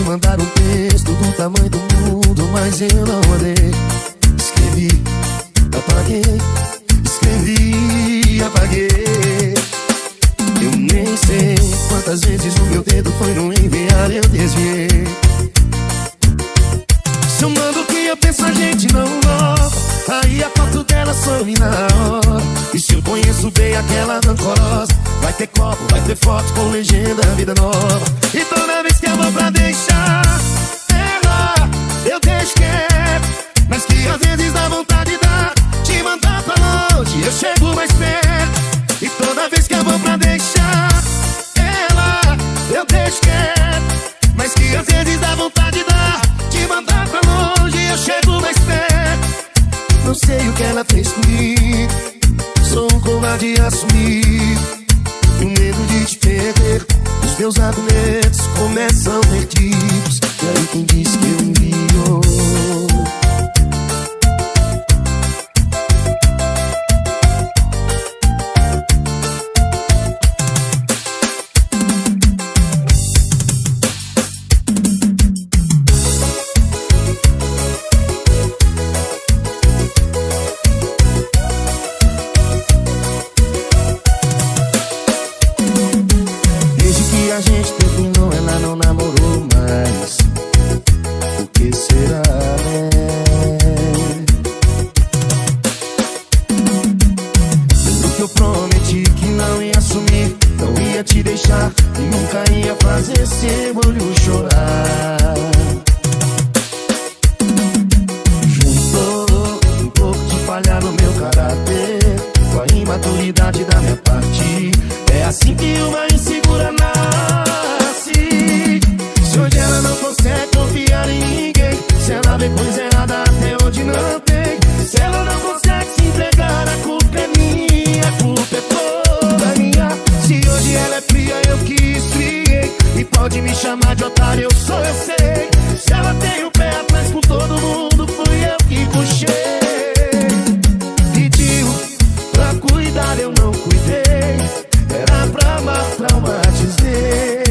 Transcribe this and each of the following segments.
mandar um texto do tamanho do mundo, mas eu não mandei. Escrevi, apaguei, escrevi, apaguei. Eu nem sei quantas vezes o meu dedo foi no enviar, eu desviei. Se eu mando o que eu penso, a gente não nota. Aí a foto dela sorri na hora. E se eu conheço bem aquela rancorosa, vai ter copo, vai ter foto com legenda, vida nova. E toda vez que eu vou pra deixar ela, eu deixo quieto, mas que às vezes dá vontade de te mandar pra longe, eu chego mais perto. E toda vez que eu vou pra deixar ela, eu deixo quieto, mas que às vezes dá vontade de te mandar pra longe, eu chego mais perto. Não sei o que ela fez comigo, sou um covarde a assumir. E o medo de te perder, os meus argumentos começam perdidos. E aí quem disse que eu envio? A gente terminou, ela não namorou mais. O que será, né? Lembro que eu prometi que não ia sumir, não ia te deixar e nunca ia fazer seu olho chorar. Juntou um pouco de falha no meu caráter com a imaturidade da minha parte. É assim que uma insegura nasce. Se hoje ela não consegue confiar em ninguém, se ela vê coisa errada até onde não tem, se ela não consegue se entregar, a culpa é minha, a culpa é toda minha. Se hoje ela é fria, eu que esfriei, e pode me chamar de otário, eu sei. Se ela tem o pé atrás com todo mundo, fui eu que puxei. Pediu pra cuidar, eu não cuidei, era pra amar, traumatizei.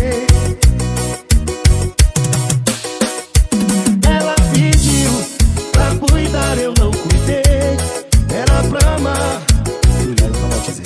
Ela pediu pra cuidar, eu não cuidei, era pra amar, cuidar, traumatizei.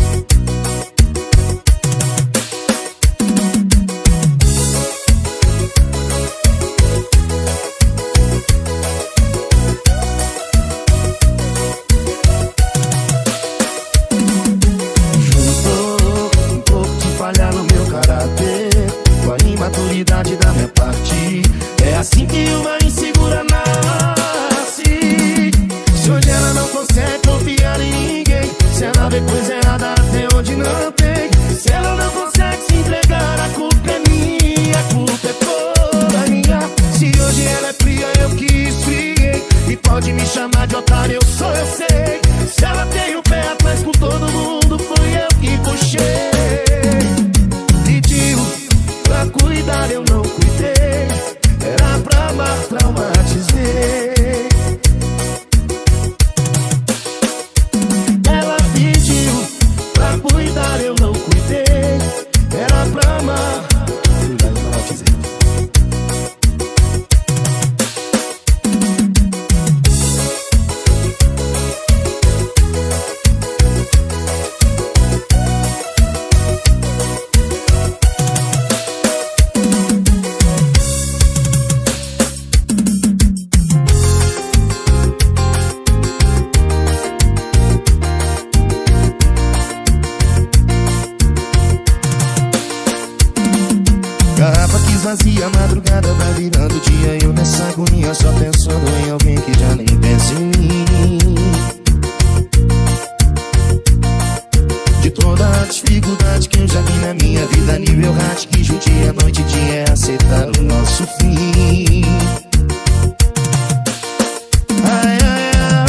Maturidade da minha parte. É assim que uma insegura nasce. Se hoje ela não consegue confiar em ninguém, se ela vê coisa errada até onde não tem, se ela não consegue se entregar, a culpa é minha, a culpa é toda minha. Se hoje ela é fria, eu que esfriei, e pode me chamar de otário, eu sei. Se ela tem o pé atrás com todo mundo, fui eu que puxei. Pediu pra cuidar, eu não cuidei, era pra amar, traumatizei. Ela pediu pra cuidar, eu não cuidei, era pra amar, cuidar, eu traumatizei. Garrafa que esvazia, a madrugada vai virando dia, eu nessa agonia só pensando em alguém que já nem pensa em mim. De toda a dificuldade que eu já vi na minha vida, nível hard que judia noite e dia é aceitar o nosso fim. Ai, ai,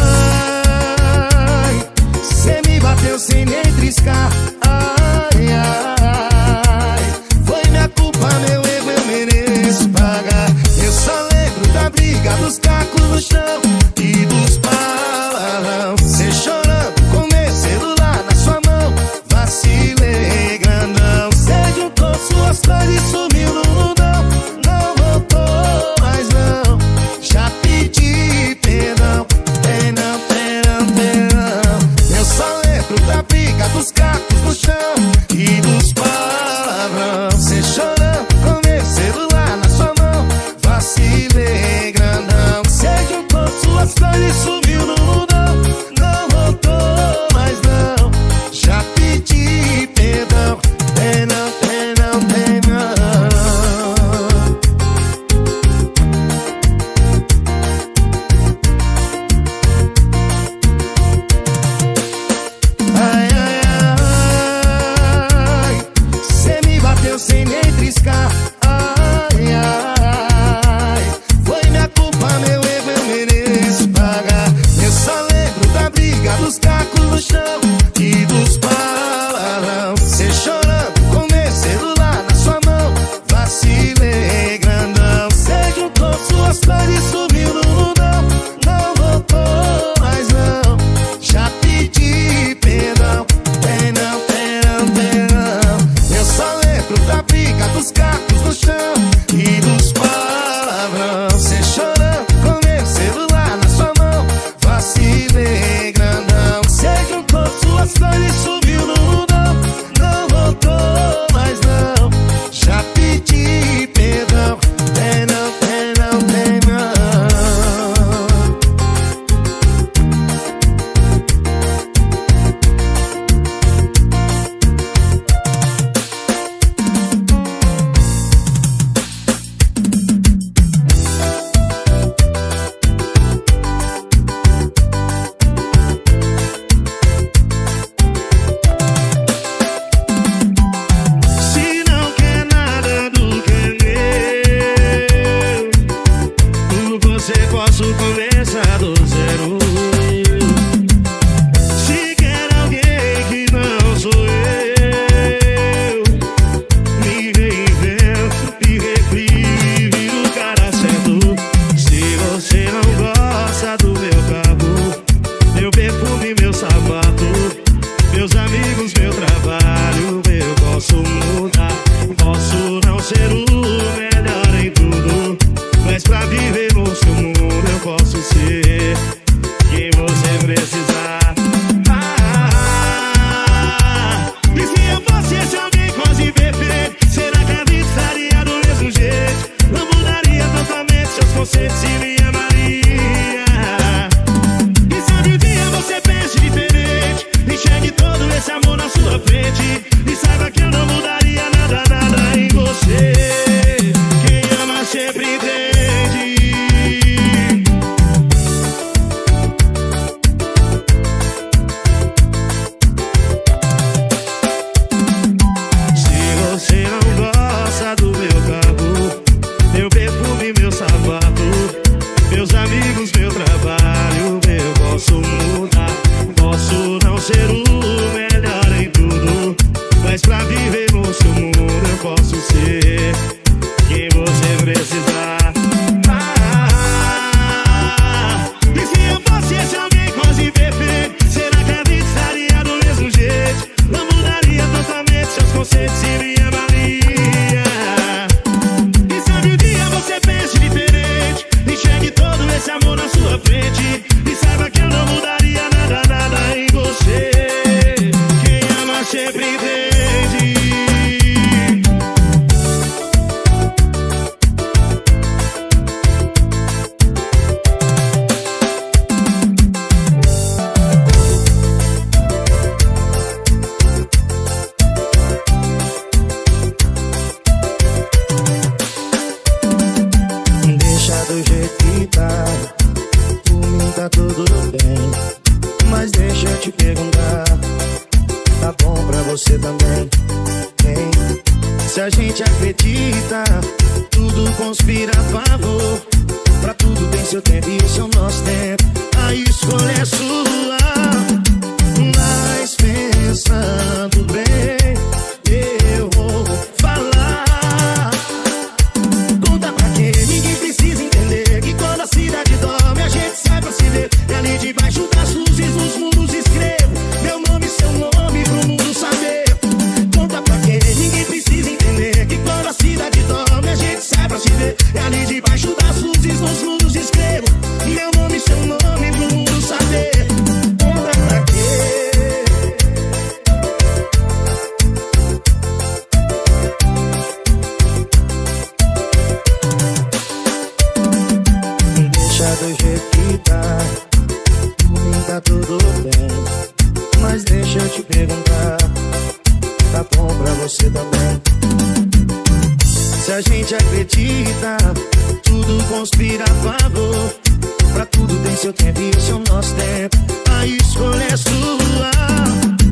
ai, cê me bateu sem nem triscar. Ai, ai, foi minha culpa, meu erro, eu mereço pagar. Eu só lembro da briga, dos cacos no chão e dos palavrão. Cê chorando com meu celular na sua mão, vacilei grandão. Cê juntou suas sem triscar. Ai, ai, foi minha culpa, meu erro, eu mereço pagar. Eu só lembro da briga, dos cacos no chão e dos palavrão. Cê chorando com meu celular na sua mão, vacilei grandão. Cê juntou suas flores e sumiu no mundão, não voltou mais não. Já pedi perdão, perdão, perdão, perdão. Eu só lembro da briga, dos cacos no chão e dos palavrão. Cê chorando com meu celular na sua mão, vacilei grandão. Cê juntou suas flores e sumiu no mundão, não voltou mais não. Já pedi perdão, perdão, perdão, perdão. Se não quer nada do que é meu, com você posso começar do zero. Se quer alguém que não sou eu, me reinvento, me recrio, viro o cara certo. Se você não gosta do meu carro, meu perfume, meu sapato, meus amigos, meu trabalho, eu posso mudar. Posso não ser o melhor em tudo, mas pra viver no seu mundo eu posso ser quem você precisar. E se eu fosse esse alguém quase perfeito, será que a vida estaria do mesmo jeito? Não mudaria totalmente seus conceitos e me amaria. E sabe um dia você pense diferente, enxergue todo esse amor na sua frente, e saiba que eu não mudaria nada, nada em você. Quem ama sempre entende. Se você não gosta do meu carro, meu perfume, meu sapato, meus amigos, meu trabalho, eu posso mudar. Posso não ser o melhor em tudo, mas pra viver no seu mundo eu posso ser quem você precisar. E se eu fosse esse alguém quase perfeito, será que a vida estaria do mesmo jeito? Não mudaria totalmente seus conceitos e me amaria. E sabe um dia você pense diferente, enxergue todo esse amor na sua frente, e saiba que eu não mudaria nada, nada em você. Quem ama sempre entende. Deixa do jeito que tá, por mim tá tudo bem. Mas deixa eu te perguntar, tá bom pra você também? Hein? Se a gente acredita, tudo conspira a favor. Pra tudo tem seu tempo e esse é o nosso tempo. A escolha é sua, mas pensando bem, eu vou falar. Conta pra quem? Ninguém precisa entender que quando a cidade dorme a gente sai pra se ver. E ali debaixo das luzes nos muros escrevo meu nome e seu nome pro mundo saber. Conta pra quem? Ninguém precisa entender que quando a cidade dorme a gente sai pra se ver. E ali debaixo das luzes nos muros escrevo meu nome e seu nome pro mundo saber. Conta pra quê? Deixa do jeito que tá, por mim tá tudo bem. Mas deixa eu te perguntar, tá bom pra você também? Se a gente acredita, tudo conspira a favor. Pra tudo tem seu tempo e esse é o nosso tempo. A escolha é sua,